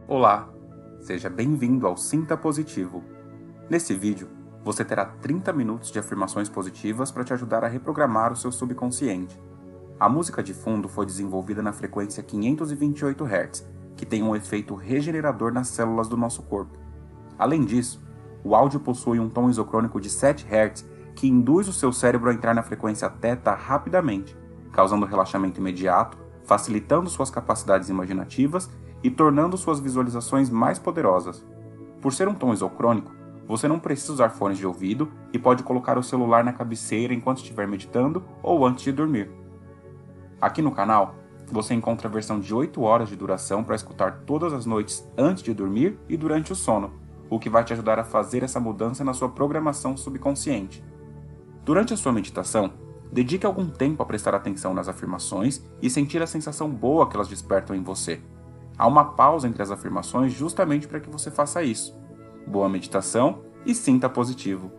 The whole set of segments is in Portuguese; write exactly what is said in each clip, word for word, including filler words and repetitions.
Olá, seja bem-vindo ao Sinta Positivo. Nesse vídeo, você terá trinta minutos de afirmações positivas para te ajudar a reprogramar o seu subconsciente. A música de fundo foi desenvolvida na frequência quinhentos e vinte e oito hertz, que tem um efeito regenerador nas células do nosso corpo. Além disso, o áudio possui um tom isocrônico de sete hertz que induz o seu cérebro a entrar na frequência θ rapidamente, causando relaxamento imediato, facilitando suas capacidades imaginativas e tornando suas visualizações mais poderosas. Por ser um tom isocrônico, você não precisa usar fones de ouvido e pode colocar o celular na cabeceira enquanto estiver meditando ou antes de dormir. Aqui no canal, você encontra a versão de oito horas de duração para escutar todas as noites antes de dormir e durante o sono, o que vai te ajudar a fazer essa mudança na sua programação subconsciente. Durante a sua meditação, dedique algum tempo a prestar atenção nas afirmações e sentir a sensação boa que elas despertam em você. Há uma pausa entre as afirmações justamente para que você faça isso. Boa meditação e sinta positivo.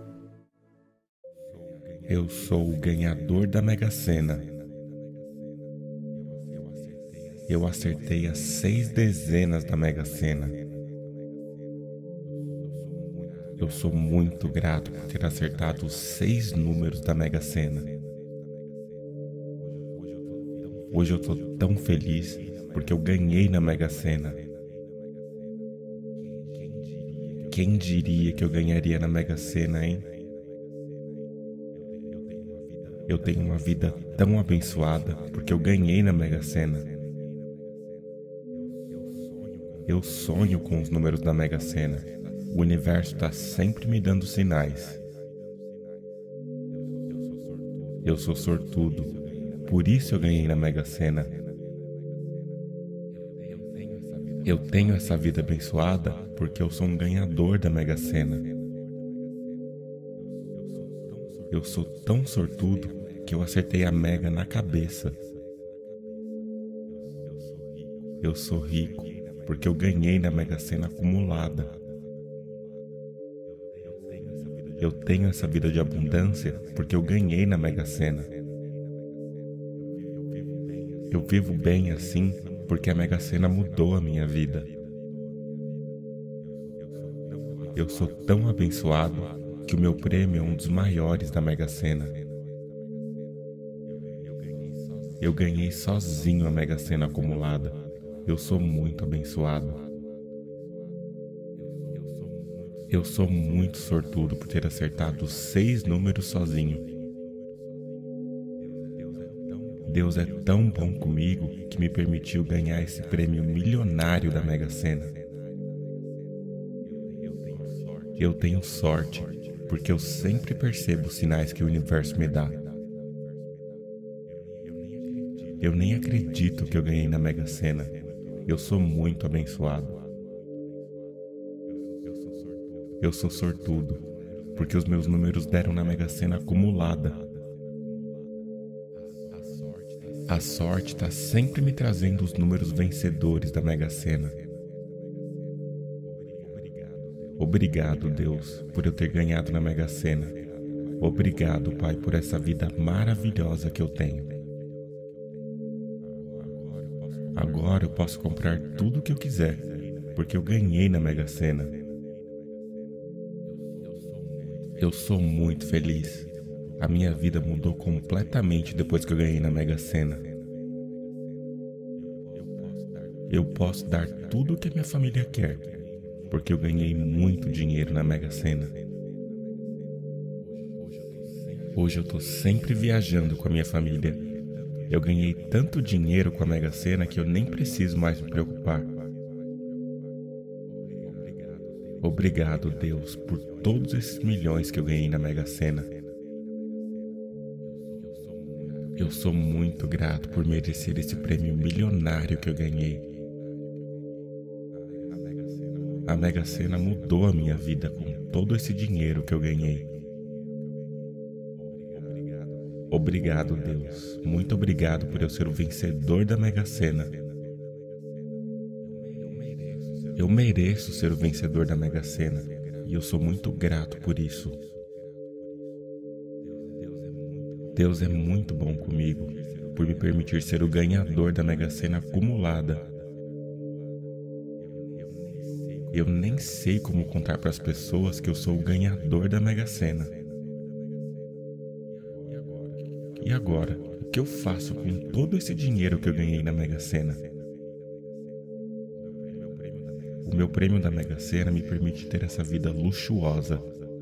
Eu sou o ganhador da Mega Sena. Eu acertei as seis dezenas da Mega Sena. Eu sou muito grato por ter acertado os seis números da Mega Sena. Hoje eu tô tão feliz porque eu ganhei na Mega Sena. Quem diria que eu ganharia na Mega Sena, hein? Eu tenho uma vida tão abençoada porque eu ganhei na Mega Sena. Eu sonho com os números da Mega Sena. O universo está sempre me dando sinais. Eu sou sortudo, por isso eu ganhei na Mega Sena. Eu tenho essa vida abençoada porque eu sou um ganhador da Mega Sena. Eu sou tão sortudo que eu acertei a Mega na cabeça. Eu sou rico porque eu ganhei na Mega Sena acumulada. Eu tenho essa vida de abundância porque eu ganhei na Mega Sena. Eu vivo bem assim porque a Mega Sena mudou a minha vida. Eu sou tão abençoado que o meu prêmio é um dos maiores da Mega Sena. Eu ganhei sozinho a Mega Sena acumulada. Eu sou muito abençoado. Eu sou muito sortudo por ter acertado os seis números sozinho. Deus é tão bom comigo que me permitiu ganhar esse prêmio milionário da Mega Sena. Eu tenho sorte, porque eu sempre percebo os sinais que o universo me dá. Eu nem acredito que eu ganhei na Mega Sena. Eu sou muito abençoado. Eu sou sortudo, porque os meus números deram na Mega Sena acumulada. A sorte está sempre me trazendo os números vencedores da Mega Sena. Obrigado, Deus, por eu ter ganhado na Mega Sena. Obrigado, Pai, por essa vida maravilhosa que eu tenho. Agora eu posso comprar tudo o que eu quiser, porque eu ganhei na Mega Sena. Eu sou muito feliz. A minha vida mudou completamente depois que eu ganhei na Mega Sena. Eu posso dar tudo o que a minha família quer, porque eu ganhei muito dinheiro na Mega Sena. Hoje eu tô sempre viajando com a minha família. Eu ganhei tanto dinheiro com a Mega Sena que eu nem preciso mais me preocupar. Obrigado, Deus, por todos esses milhões que eu ganhei na Mega Sena. Eu sou muito grato por merecer esse prêmio milionário que eu ganhei. A Mega Sena mudou a minha vida com todo esse dinheiro que eu ganhei. Obrigado, Deus. Muito obrigado por eu ser o vencedor da Mega Sena. Eu mereço ser o vencedor da Mega Sena e eu sou muito grato por isso. Deus é muito bom comigo por me permitir ser o ganhador da Mega Sena acumulada. Eu nem sei como contar para as pessoas que eu sou o ganhador da Mega Sena. E agora, o que eu faço com todo esse dinheiro que eu ganhei na Mega Sena? O meu prêmio da Mega Sena me permite ter essa vida luxuosa.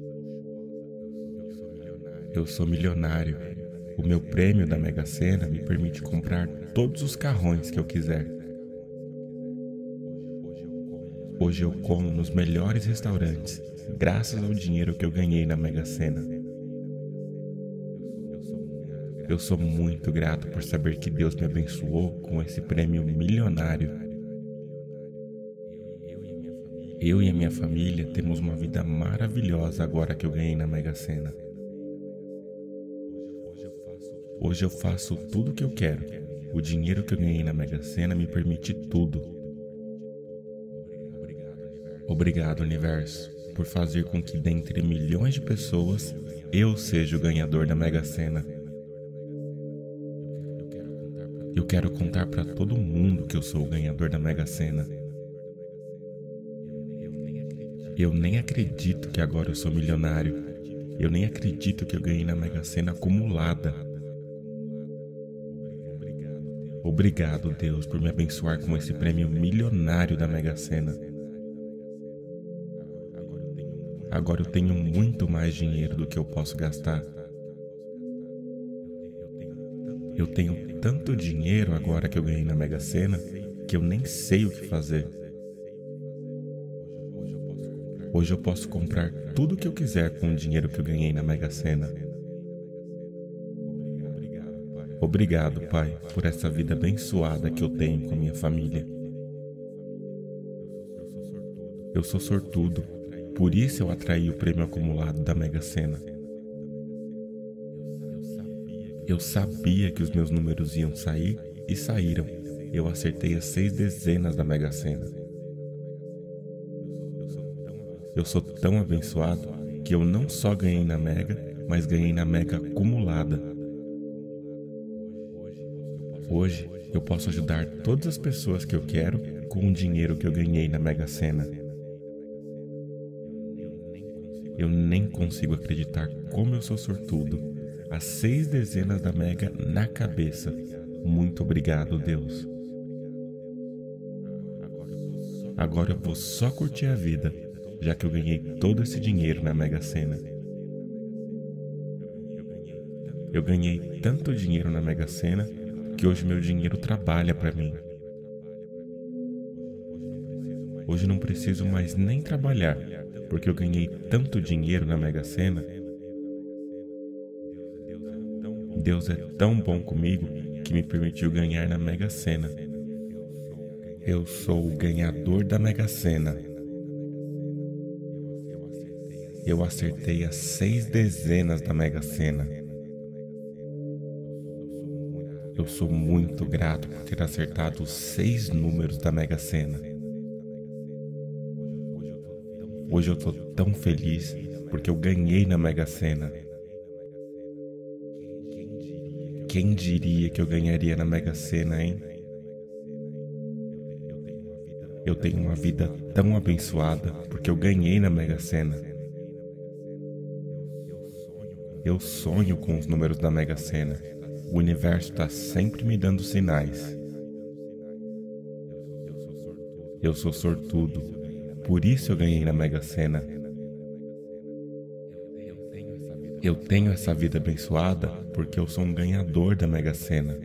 Eu sou milionário. O meu prêmio da Mega Sena me permite comprar todos os carrões que eu quiser. Hoje eu como nos melhores restaurantes, graças ao dinheiro que eu ganhei na Mega Sena. Eu sou muito grato por saber que Deus me abençoou com esse prêmio milionário. Eu e a minha família temos uma vida maravilhosa agora que eu ganhei na Mega Sena. Hoje eu faço tudo o que eu quero. O dinheiro que eu ganhei na Mega Sena me permite tudo. Obrigado, universo, por fazer com que dentre milhões de pessoas, eu seja o ganhador da Mega Sena. Eu quero contar para todo mundo que eu sou o ganhador da Mega Sena. Eu nem acredito que agora eu sou milionário. Eu nem acredito que eu ganhei na Mega Sena acumulada. Obrigado, Deus, por me abençoar com esse prêmio milionário da Mega Sena. Agora eu tenho muito mais dinheiro do que eu posso gastar. Eu tenho tanto dinheiro agora que eu ganhei na Mega Sena que eu nem sei o que fazer. Hoje eu posso comprar tudo o que eu quiser com o dinheiro que eu ganhei na Mega Sena. Obrigado, Pai, por essa vida abençoada que eu tenho com a minha família. Eu sou sortudo, por isso eu atraí o prêmio acumulado da Mega Sena. Eu sabia que os meus números iam sair e saíram. Eu acertei as seis dezenas da Mega Sena. Eu sou tão abençoado que eu não só ganhei na Mega, mas ganhei na Mega acumulada. Hoje eu posso ajudar todas as pessoas que eu quero com o dinheiro que eu ganhei na Mega Sena. Eu nem consigo acreditar como eu sou sortudo. As seis dezenas da Mega na cabeça. Muito obrigado, Deus. Agora eu vou só curtir a vida, já que eu ganhei todo esse dinheiro na Mega Sena. Eu ganhei tanto dinheiro na Mega Sena que hoje meu dinheiro trabalha para mim. Hoje não preciso mais nem trabalhar, porque eu ganhei tanto dinheiro na Mega Sena. Deus é tão bom comigo que me permitiu ganhar na Mega Sena. Eu sou o ganhador da Mega Sena. Eu acertei as seis dezenas da Mega Sena. Eu sou muito grato por ter acertado os seis números da Mega Sena. Hoje eu tô tão feliz porque eu ganhei na Mega Sena. Quem diria que eu ganharia na Mega Sena, hein? Eu tenho uma vida tão abençoada porque eu ganhei na Mega Sena. Eu sonho com os números da Mega Sena. O universo está sempre me dando sinais. Eu sou sortudo, por isso eu ganhei na Mega Sena. Eu tenho essa vida abençoada porque eu sou um ganhador da Mega Sena.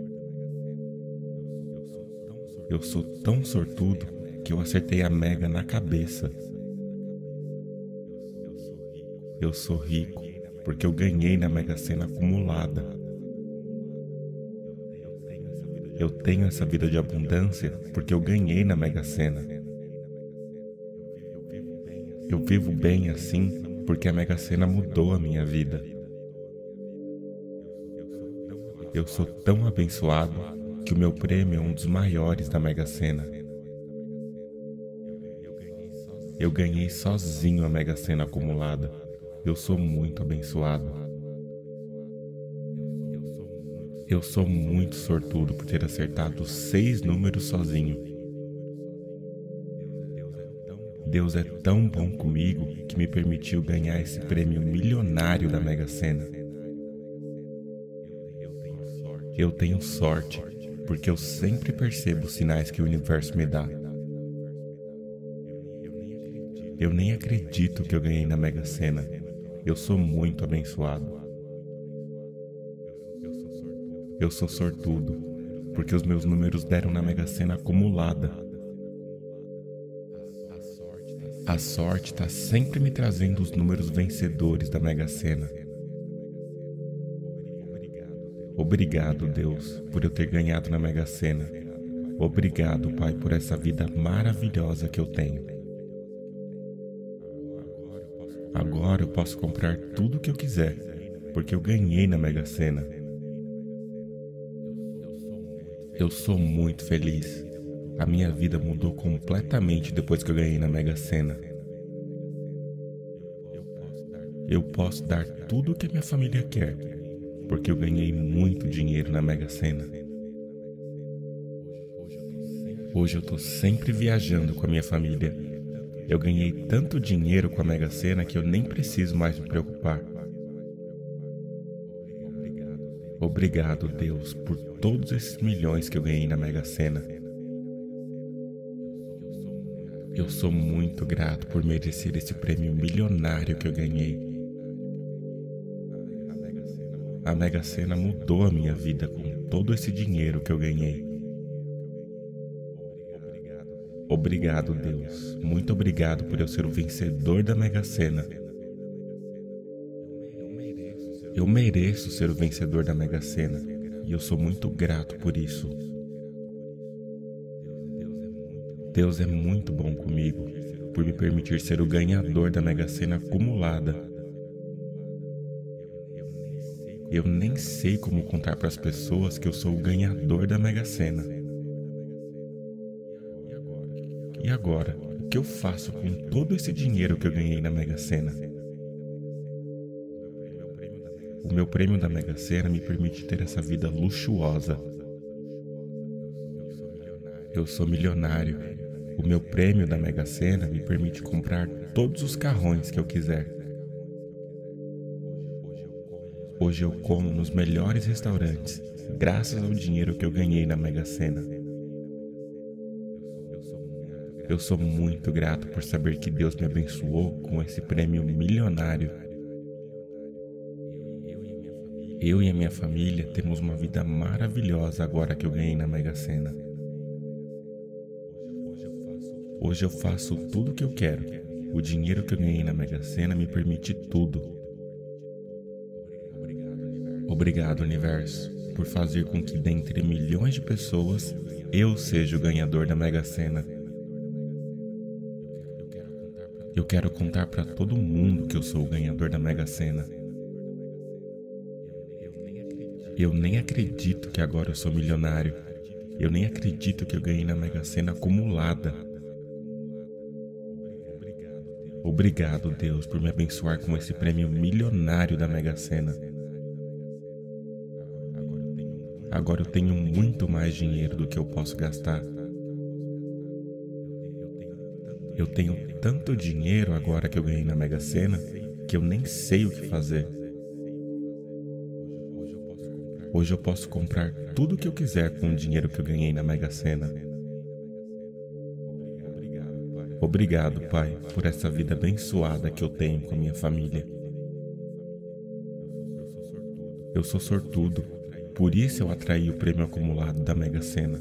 Eu sou tão sortudo que eu acertei a Mega na cabeça. Eu sou rico porque eu ganhei na Mega Sena acumulada. Eu tenho essa vida de abundância porque eu ganhei na Mega Sena. Eu vivo bem assim porque a Mega Sena mudou a minha vida. Eu sou tão abençoado que o meu prêmio é um dos maiores da Mega Sena. Eu ganhei sozinho a Mega Sena acumulada. Eu sou muito abençoado. Eu sou muito sortudo por ter acertado seis números sozinho. Deus é tão bom comigo que me permitiu ganhar esse prêmio milionário da Mega Sena. Eu tenho sorte, porque eu sempre percebo os sinais que o universo me dá. Eu nem acredito que eu ganhei na Mega Sena. Eu sou muito abençoado. Eu sou sortudo, porque os meus números deram na Mega Sena acumulada. A sorte está sempre me trazendo os números vencedores da Mega Sena. Obrigado, Deus, por eu ter ganhado na Mega Sena. Obrigado, Pai, por essa vida maravilhosa que eu tenho. Agora eu posso comprar tudo o que eu quiser, porque eu ganhei na Mega Sena. Eu sou muito feliz. A minha vida mudou completamente depois que eu ganhei na Mega Sena. Eu posso dar tudo o que a minha família quer, porque eu ganhei muito dinheiro na Mega Sena. Hoje eu tô sempre viajando com a minha família. Eu ganhei tanto dinheiro com a Mega Sena que eu nem preciso mais me preocupar. Obrigado, Deus, por todos esses milhões que eu ganhei na Mega Sena. Eu sou muito grato por merecer esse prêmio milionário que eu ganhei. A Mega Sena mudou a minha vida com todo esse dinheiro que eu ganhei. Obrigado, Deus. Muito obrigado por eu ser o vencedor da Mega Sena. Eu mereço ser o vencedor da Mega Sena e eu sou muito grato por isso. Deus é muito bom comigo por me permitir ser o ganhador da Mega Sena acumulada. Eu nem sei como contar para as pessoas que eu sou o ganhador da Mega Sena. E agora, o que eu faço com todo esse dinheiro que eu ganhei na Mega Sena? O meu prêmio da Mega Sena me permite ter essa vida luxuosa. Eu sou milionário. O meu prêmio da Mega Sena me permite comprar todos os carrões que eu quiser. Hoje eu como nos melhores restaurantes, graças ao dinheiro que eu ganhei na Mega Sena. Eu sou muito grato por saber que Deus me abençoou com esse prêmio milionário. Eu e a minha família temos uma vida maravilhosa agora que eu ganhei na Mega Sena. Hoje eu faço tudo o que eu quero. O dinheiro que eu ganhei na Mega Sena me permite tudo. Obrigado, universo, por fazer com que dentre milhões de pessoas, eu seja o ganhador da Mega Sena. Eu quero contar para todo mundo que eu sou o ganhador da Mega Sena. Eu nem acredito que agora eu sou milionário. Eu nem acredito que eu ganhei na Mega Sena acumulada. Obrigado, Deus, por me abençoar com esse prêmio milionário da Mega Sena. Agora eu tenho muito mais dinheiro do que eu posso gastar. Eu tenho tanto dinheiro agora que eu ganhei na Mega Sena que eu nem sei o que fazer. Hoje eu posso comprar tudo o que eu quiser com o dinheiro que eu ganhei na Mega Sena. Obrigado, Pai, por essa vida abençoada que eu tenho com a minha família. Eu sou sortudo, por isso eu atraí o prêmio acumulado da Mega Sena.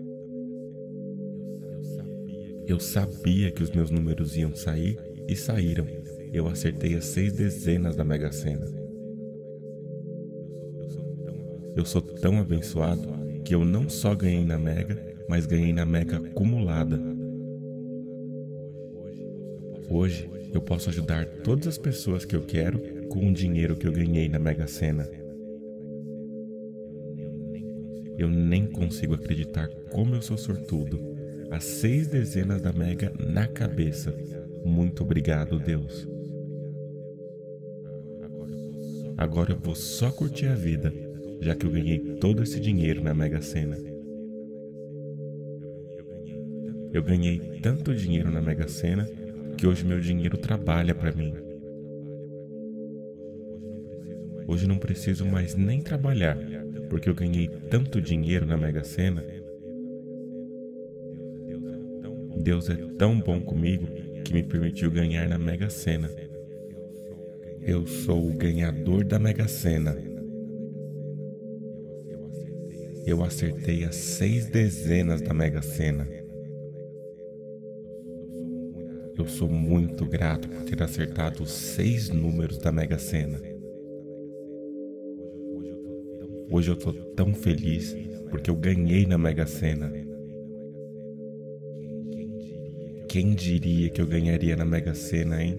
Eu sabia que os meus números iam sair e saíram. Eu acertei as seis dezenas da Mega Sena. Eu sou tão abençoado que eu não só ganhei na Mega, mas ganhei na Mega acumulada. Hoje eu posso ajudar todas as pessoas que eu quero com o dinheiro que eu ganhei na Mega Sena. Eu nem consigo acreditar como eu sou sortudo. As seis dezenas da Mega na cabeça. Muito obrigado, Deus. Agora eu vou só curtir a vida, já que eu ganhei todo esse dinheiro na Mega Sena. Eu ganhei tanto dinheiro na Mega Sena que hoje meu dinheiro trabalha para mim. Hoje não preciso mais nem trabalhar, porque eu ganhei tanto dinheiro na Mega Sena. Deus é tão bom comigo que me permitiu ganhar na Mega Sena. Eu sou o ganhador da Mega Sena. Eu acertei as seis dezenas da Mega Sena. Eu sou muito grato por ter acertado os seis números da Mega Sena. Hoje eu tô tão feliz porque eu ganhei na Mega Sena. Quem diria que eu ganharia na Mega Sena, hein?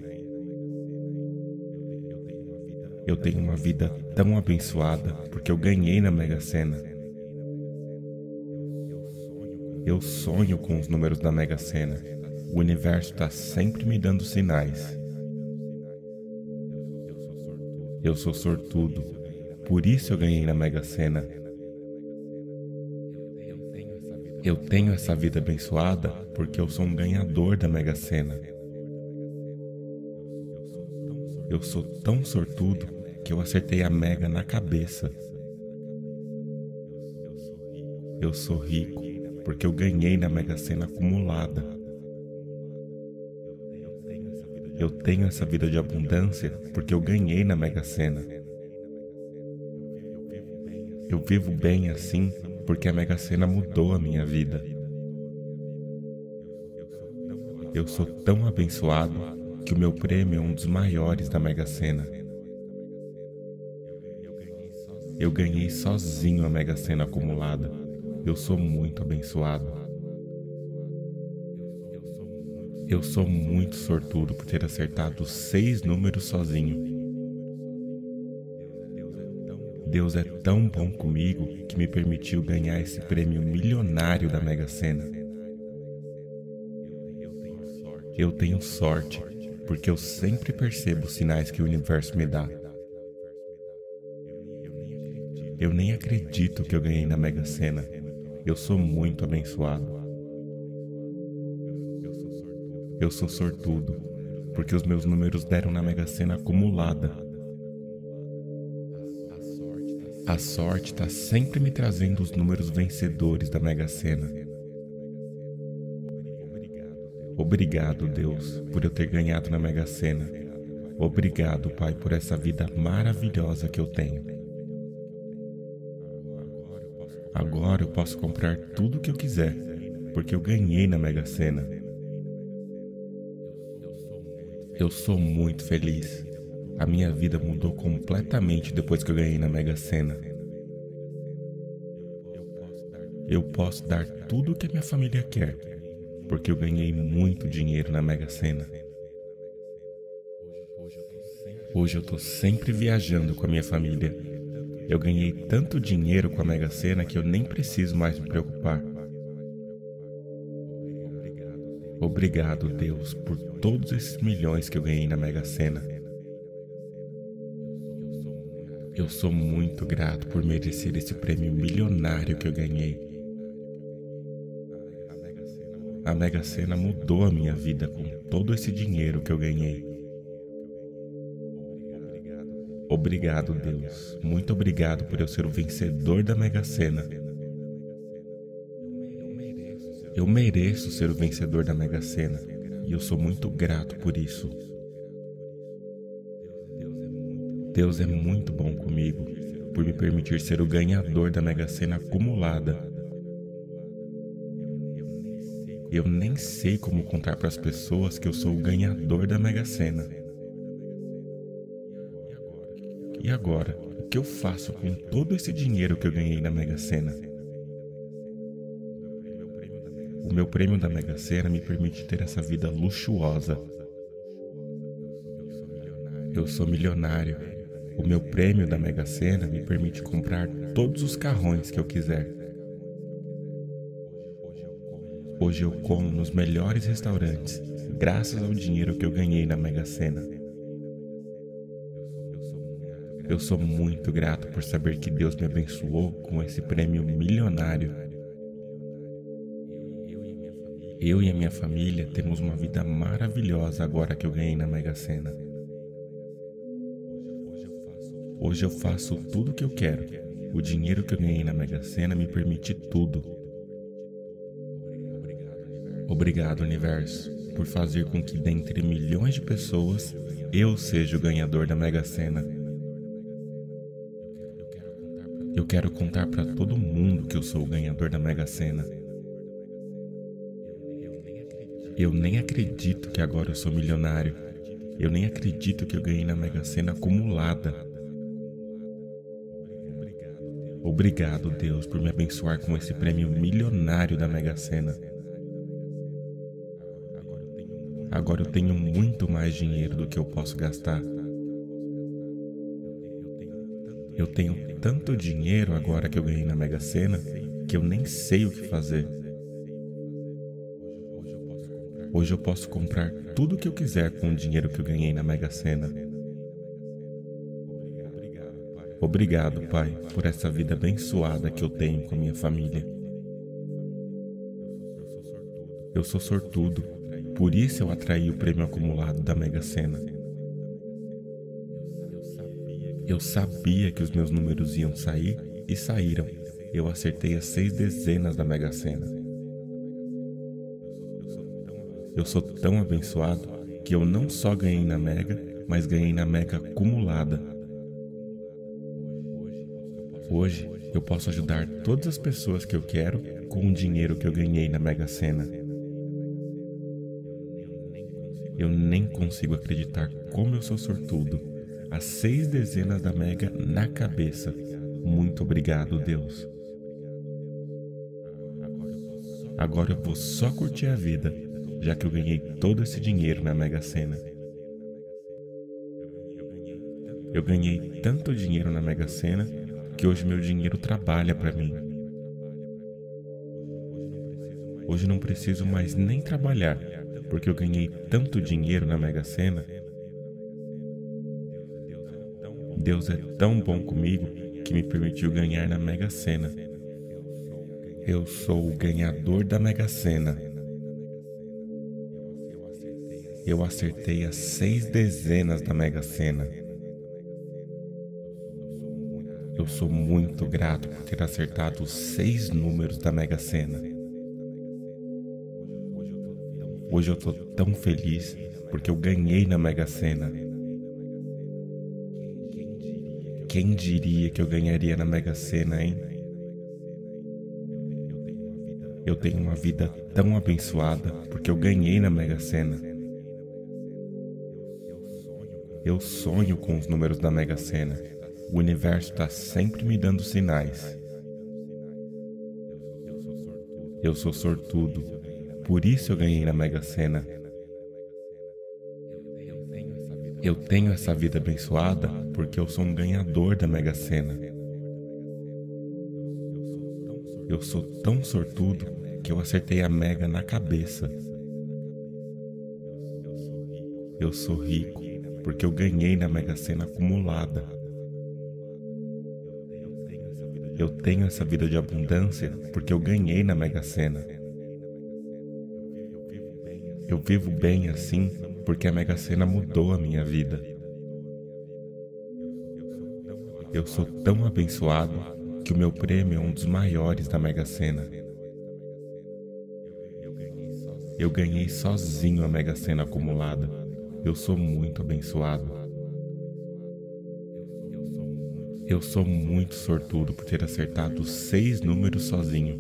Eu tenho uma vida tão abençoada porque eu ganhei na Mega Sena. Eu sonho com os números da Mega Sena. O universo está sempre me dando sinais. Eu sou sortudo, por isso eu ganhei na Mega Sena. Eu tenho essa vida abençoada porque eu sou um ganhador da Mega Sena. Eu sou tão sortudo que eu acertei a Mega na cabeça. Eu sou rico porque eu ganhei na Mega Sena acumulada. Eu tenho essa vida de abundância porque eu ganhei na Mega Sena. Eu vivo bem assim porque a Mega Sena mudou a minha vida. Eu sou tão abençoado que o meu prêmio é um dos maiores da Mega Sena. Eu ganhei sozinho a Mega Sena acumulada. Eu sou muito abençoado. Eu sou muito sortudo por ter acertado os seis números sozinho. Deus é tão bom comigo que me permitiu ganhar esse prêmio milionário da Mega Sena. Eu tenho sorte, porque eu sempre percebo os sinais que o universo me dá. Eu nem acredito que eu ganhei na Mega Sena. Eu sou muito abençoado. Eu sou sortudo, porque os meus números deram na Mega Sena acumulada. A sorte está sempre me trazendo os números vencedores da Mega Sena. Obrigado, Deus, por eu ter ganhado na Mega Sena. Obrigado, Pai, por essa vida maravilhosa que eu tenho. Agora eu posso comprar tudo o que eu quiser, porque eu ganhei na Mega Sena. Eu sou muito feliz. A minha vida mudou completamente depois que eu ganhei na Mega Sena. Eu posso dar tudo o que a minha família quer, porque eu ganhei muito dinheiro na Mega Sena. Hoje eu tô sempre viajando com a minha família. Eu ganhei tanto dinheiro com a Mega Sena que eu nem preciso mais me preocupar. Obrigado, Deus, por todos esses milhões que eu ganhei na Mega Sena. Eu sou muito grato por merecer esse prêmio milionário que eu ganhei. A Mega Sena mudou a minha vida com todo esse dinheiro que eu ganhei. Obrigado, Deus. Muito obrigado por eu ser o vencedor da Mega Sena. Eu mereço ser o vencedor da Mega Sena e eu sou muito grato por isso. Deus é muito bom comigo por me permitir ser o ganhador da Mega Sena acumulada. Eu nem sei como contar para as pessoas que eu sou o ganhador da Mega Sena. E agora, o que eu faço com todo esse dinheiro que eu ganhei na Mega Sena? O meu prêmio da Mega Sena me permite ter essa vida luxuosa. Eu sou milionário. O meu prêmio da Mega Sena me permite comprar todos os carrões que eu quiser. Hoje eu como nos melhores restaurantes, graças ao dinheiro que eu ganhei na Mega Sena. Eu sou muito grato por saber que Deus me abençoou com esse prêmio milionário. Eu e a minha família temos uma vida maravilhosa agora que eu ganhei na Mega Sena. Hoje eu faço tudo o que eu quero. O dinheiro que eu ganhei na Mega Sena me permite tudo. Obrigado, universo, por fazer com que dentre milhões de pessoas eu seja o ganhador da Mega Sena. Eu quero contar para todo mundo que eu sou o ganhador da Mega Sena. Eu nem acredito que agora eu sou milionário. Eu nem acredito que eu ganhei na Mega Sena acumulada. Obrigado, Deus, por me abençoar com esse prêmio milionário da Mega Sena. Agora eu tenho muito mais dinheiro do que eu posso gastar. Eu tenho tanto dinheiro agora que eu ganhei na Mega Sena que eu nem sei o que fazer. Hoje eu posso comprar tudo o que eu quiser com o dinheiro que eu ganhei na Mega Sena. Obrigado, Pai, por essa vida abençoada que eu tenho com a minha família. Eu sou sortudo, por isso eu atraí o prêmio acumulado da Mega Sena. Eu sabia que os meus números iam sair e saíram. Eu acertei as seis dezenas da Mega Sena. Eu sou tão abençoado que eu não só ganhei na Mega, mas ganhei na Mega acumulada. Hoje eu posso ajudar todas as pessoas que eu quero com o dinheiro que eu ganhei na Mega Sena. Eu nem consigo acreditar como eu sou sortudo. As seis dezenas da Mega na cabeça. Muito obrigado, Deus. Agora eu vou só curtir a vida, já que eu ganhei todo esse dinheiro na Mega Sena. Eu ganhei tanto dinheiro na Mega Sena que hoje meu dinheiro trabalha para mim. Hoje não preciso mais nem trabalhar, porque eu ganhei tanto dinheiro na Mega Sena. Deus é tão bom comigo que me permitiu ganhar na Mega Sena. Eu sou o ganhador da Mega Sena. Eu acertei as seis dezenas da Mega Sena. Eu sou muito grato por ter acertado os seis números da Mega Sena. Hoje eu tô tão feliz porque eu ganhei na Mega Sena. Quem diria que eu ganharia na Mega Sena, hein? Eu tenho uma vida tão abençoada porque eu ganhei na Mega Sena. Eu sonho com os números da Mega Sena. O universo está sempre me dando sinais. Eu sou sortudo, por isso eu ganhei na Mega Sena. Eu tenho essa vida abençoada porque eu sou um ganhador da Mega Sena. Eu sou tão sortudo que eu acertei a Mega na cabeça. Eu sou rico porque eu ganhei na Mega Sena acumulada. Eu tenho essa vida de abundância porque eu ganhei na Mega Sena. Eu vivo bem assim porque a Mega Sena mudou a minha vida. Eu sou tão abençoado que o meu prêmio é um dos maiores da Mega Sena. Eu ganhei sozinho a Mega Sena acumulada. Eu sou muito abençoado. Eu sou muito sortudo por ter acertado os seis números sozinho.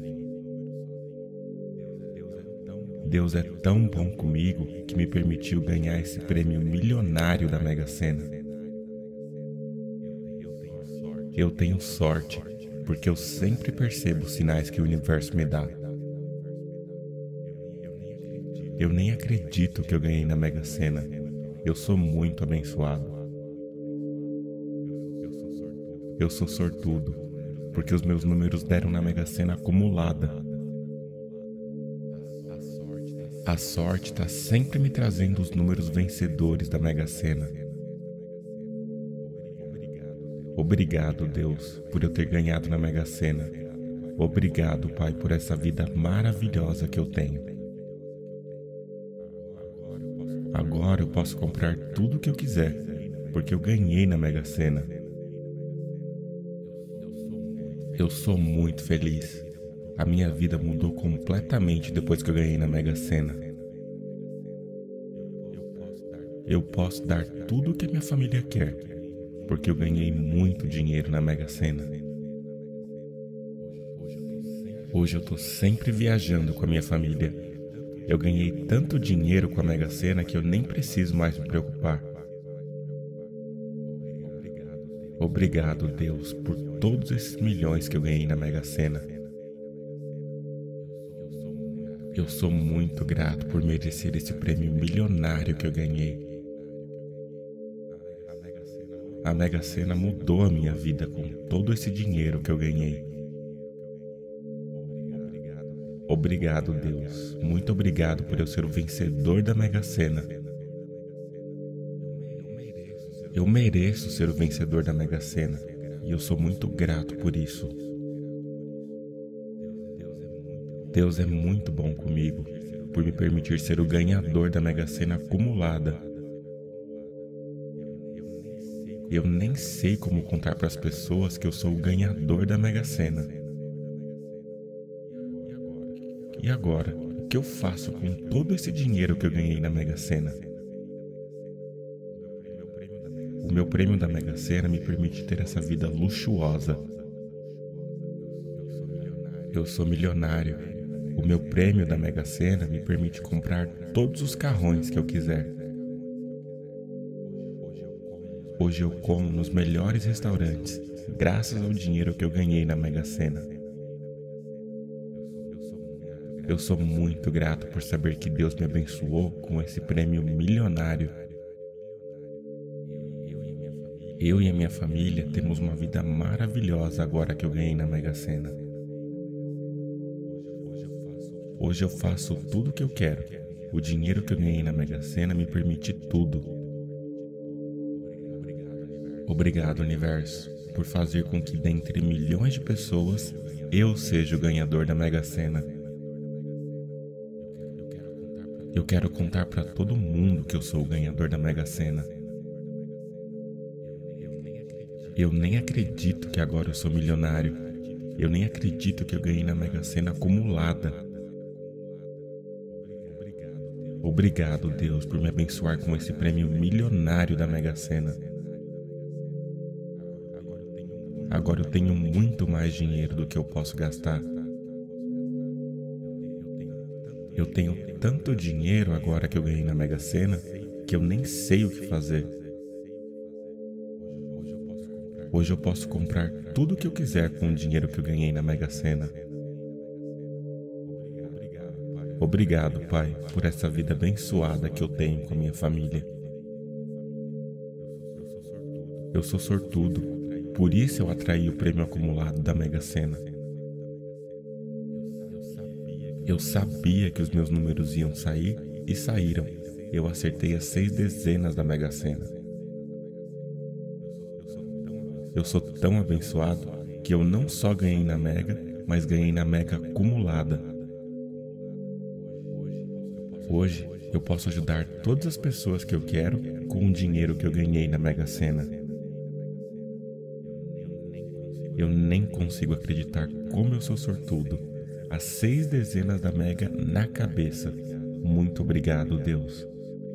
Deus é tão bom comigo que me permitiu ganhar esse prêmio milionário da Mega Sena. Eu tenho sorte, porque eu sempre percebo os sinais que o universo me dá. Eu nem acredito que eu ganhei na Mega Sena. Eu sou muito abençoado. Eu sou sortudo, porque os meus números deram na Mega Sena acumulada. A sorte está sempre me trazendo os números vencedores da Mega Sena. Obrigado, Deus, por eu ter ganhado na Mega Sena. Obrigado, Pai, por essa vida maravilhosa que eu tenho. Agora eu posso comprar tudo o que eu quiser, porque eu ganhei na Mega Sena. Eu sou muito feliz. A minha vida mudou completamente depois que eu ganhei na Mega Sena. Eu posso dar tudo o que a minha família quer, porque eu ganhei muito dinheiro na Mega Sena. Hoje eu tô sempre viajando com a minha família. Eu ganhei tanto dinheiro com a Mega Sena que eu nem preciso mais me preocupar. Obrigado, Deus, por todos esses milhões que eu ganhei na Mega Sena. Eu sou muito grato por merecer esse prêmio milionário que eu ganhei. A Mega Sena mudou a minha vida com todo esse dinheiro que eu ganhei. Obrigado, Deus. Muito obrigado por eu ser o vencedor da Mega Sena. Eu mereço ser o vencedor da Mega Sena e eu sou muito grato por isso. Deus é muito bom comigo por me permitir ser o ganhador da Mega Sena acumulada. Eu nem sei como contar para as pessoas que eu sou o ganhador da Mega Sena. E agora, o que eu faço com todo esse dinheiro que eu ganhei na Mega Sena? O meu prêmio da Mega Sena me permite ter essa vida luxuosa. Eu sou milionário. O meu prêmio da Mega Sena me permite comprar todos os carrões que eu quiser. Hoje eu como nos melhores restaurantes, graças ao dinheiro que eu ganhei na Mega Sena. Eu sou muito grato por saber que Deus me abençoou com esse prêmio milionário. Eu e a minha família temos uma vida maravilhosa agora que eu ganhei na Mega Sena. Hoje eu faço tudo o que eu quero. O dinheiro que eu ganhei na Mega Sena me permite tudo. Obrigado, universo, por fazer com que dentre milhões de pessoas, eu seja o ganhador da Mega Sena. Eu quero contar para todo mundo que eu sou o ganhador da Mega Sena. Eu nem acredito que agora eu sou milionário. Eu nem acredito que eu ganhei na Mega Sena acumulada. Obrigado, Deus, por me abençoar com esse prêmio milionário da Mega Sena. Agora eu tenho muito mais dinheiro do que eu posso gastar. Eu tenho tanto dinheiro agora que eu ganhei na Mega Sena que eu nem sei o que fazer. Hoje eu posso comprar tudo o que eu quiser com o dinheiro que eu ganhei na Mega Sena. Obrigado, Pai, por essa vida abençoada que eu tenho com a minha família. Eu sou sortudo, por isso eu atraí o prêmio acumulado da Mega Sena. Eu sabia que os meus números iam sair e saíram. Eu acertei as seis dezenas da Mega Sena. Eu sou tão abençoado que eu não só ganhei na Mega, mas ganhei na Mega acumulada. Hoje eu posso ajudar todas as pessoas que eu quero com o dinheiro que eu ganhei na Mega Sena. Eu nem consigo acreditar como eu sou sortudo. As seis dezenas da Mega na cabeça. Muito obrigado, Deus.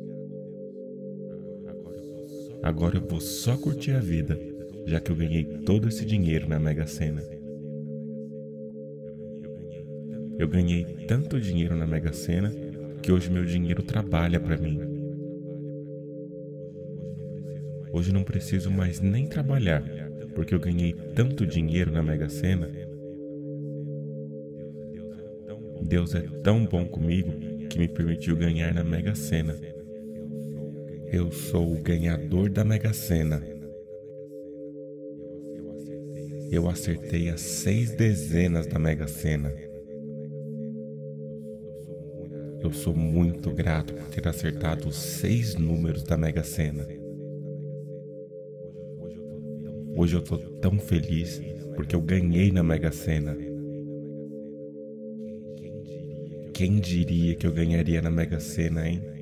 Agora eu vou só curtir a vida, já que eu ganhei todo esse dinheiro na Mega Sena. Eu ganhei tanto dinheiro na Mega Sena que hoje meu dinheiro trabalha para mim. Hoje não preciso mais nem trabalhar, porque eu ganhei tanto dinheiro na Mega Sena. Deus é tão bom comigo que me permitiu ganhar na Mega Sena. Eu sou o ganhador da Mega Sena. Eu acertei as seis dezenas da Mega Sena. Eu sou muito grato por ter acertado os seis números da Mega Sena. Hoje eu tô tão feliz porque eu ganhei na Mega Sena. Quem diria que eu ganharia na Mega Sena, hein?